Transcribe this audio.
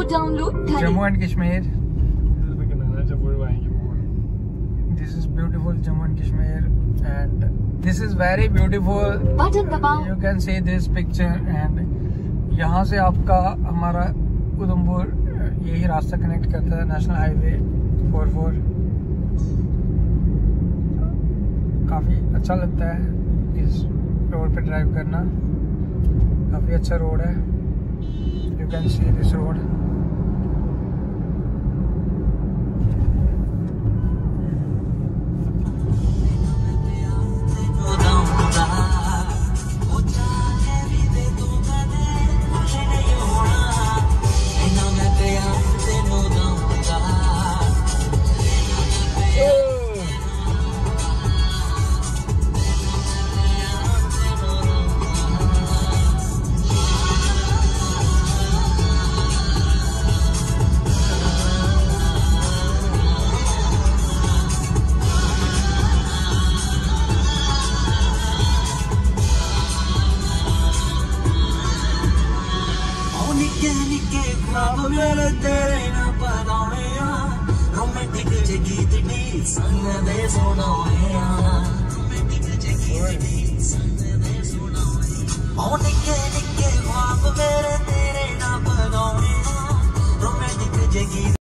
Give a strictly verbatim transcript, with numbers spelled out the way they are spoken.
Download करें। Jammu and Kashmir, this is beautiful Jammu and Kashmir and this is very beautiful. Button दबाओ। You can see this picture and यहाँ से आपका हमारा उधमपुर यही रास्ता कनेक्ट करता है, नेशनल हाईवे फोर फोर। काफ़ी अच्छा लगता है इस रोड पे ड्राइव करना, काफ़ी अच्छा रोड है। You can see this road. मेरे तेरे ना पगाने रोमांटिक जे गीत डी संग दे सुनाए रोमांटिक जे गीत डी संग दे सुनाए ओ निके निके ख्वाब मेरे तेरे ना पगाने रोमांटिक जे गीत